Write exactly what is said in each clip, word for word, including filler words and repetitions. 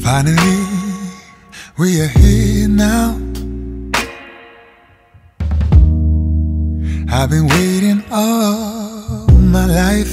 Finally, we are here now. I've been waiting all my life.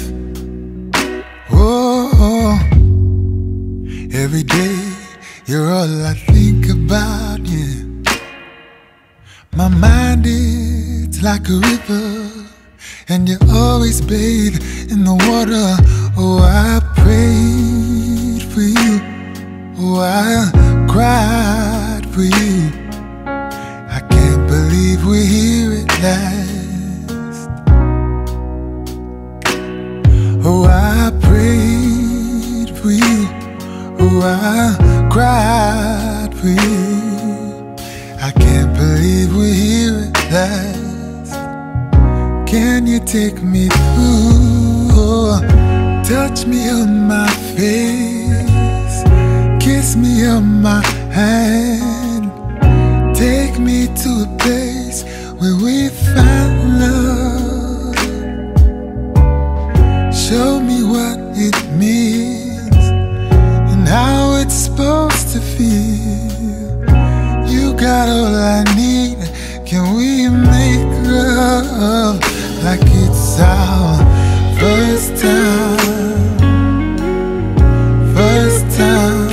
Oh, every day you're all I think about, yeah. My mind is like a river, and you always bathe in the water. Oh, I prayed for you. Oh, I cried for you. I can't believe we're here at last. Oh, I prayed for you. Oh, I cried for you. I can't believe we're here at last. Can you take me through? Oh, touch me on my face, kiss me on my hand, take me to a place where we find love. Show me what it means and how it's supposed to feel. You got all I need. Can we make love like it's our first time? First time.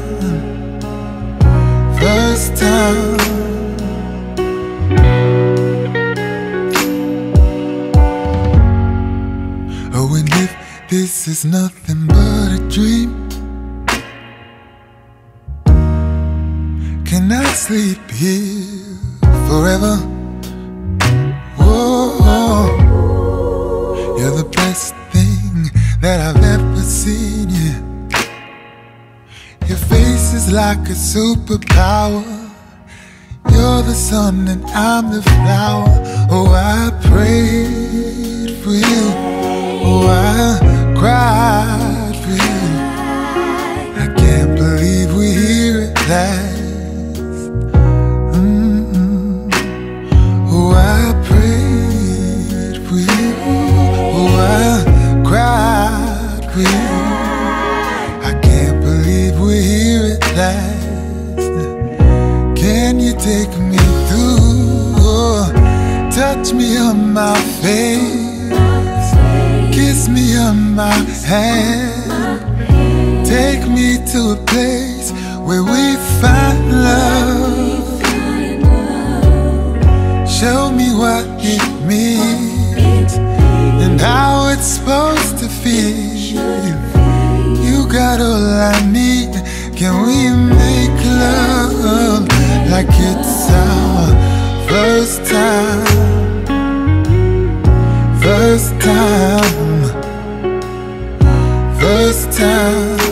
First time. Oh, and if this is nothing but a dream, can I sleep here forever? Whoa, you're the best thing that I've ever seen, yeah. Your face is like a superpower. You're the sun and I'm the flower. Oh, I prayed for you. Oh, I cried for you. I can't believe we're here at last. Mm-mm. Oh, I prayed for you. Oh, I cried for you. I can't believe we're here at last. Can you take me through? Oh, touch me on my face, kiss me on my hand, take me to a place where we find love. Show me what it means and how it's supposed to feel. You got all I need. Can we make love like it's our first time? First time. First time.